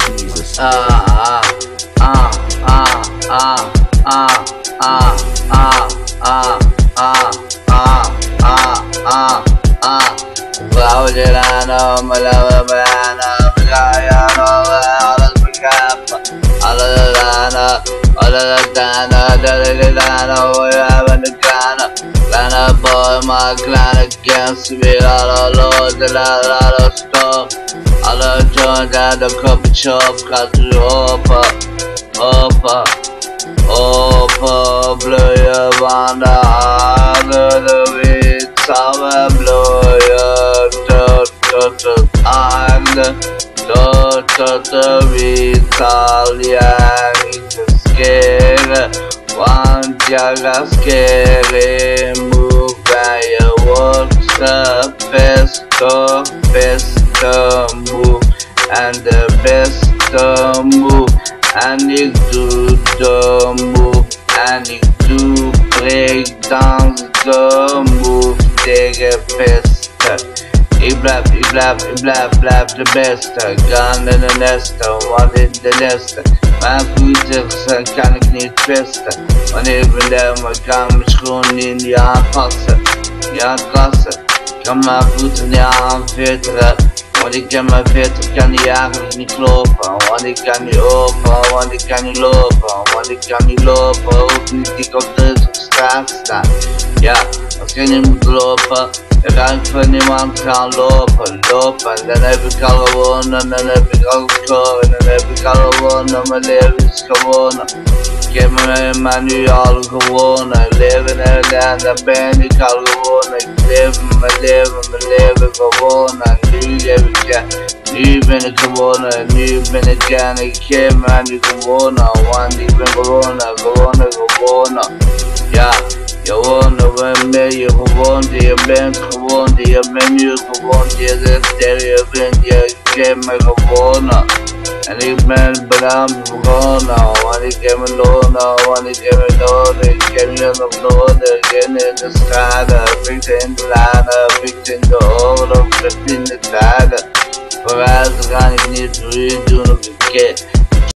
Jesus. Laudelano, Malavana, Gayano, Aladana, Delegano, we have a Ghana, Lana boy, my clan against me, all Lord, the lot of stuff. I love join down the coffee shop, got to Opa, blow your banda, under the wind, summer blow your the Italian, it's scary, one jaga scary, move by your works, best move, and the best move. And you do the move, and you do break down the move, take a best. He blab, the best. Gun in the nest, one in the nest. Mijn voeten kan ik niet testen. Wanneer ik ben maar kan mijn schoenen niet aanpassen. Niet aanpassen, kan mijn voeten niet aanvetteren. Want ik kan mijn vetter, kan die eigenlijk niet lopen. Want ik kan niet open, want ik kan niet lopen. Want ik kan niet lopen, hoef niet ik op de straat staan. Ja, als je niet moet lopen, dan ga ik van niemand gaan lopen. Dan heb ik al gewonnen, dan heb ik al gescoord. Dan heb ik al gewonnen, mijn leven is gewonnen. Ik heb me nu al gewonnen. Leven en dan ben ik al gewonnen. Ik leef mijn leven gewonnen. Nu ben ik gewonnen, nu ben ik en ik heb me nu gewonnen. Want ik ben gewonnen. Ja, gewonnen, wanneer je gewoond, je bent gewoond, je bent nu gewoond, je zegt tegen je vriend, je hebt me gewonnen. En ik ben bedankt begonnen, want ik heb me nodig, ik heb je nog nodig, in de straten, fietsen in de laden, fietsen in de oorlog, fietsen in de dagen. Vooruit ga ik niet voor u doen op de keer.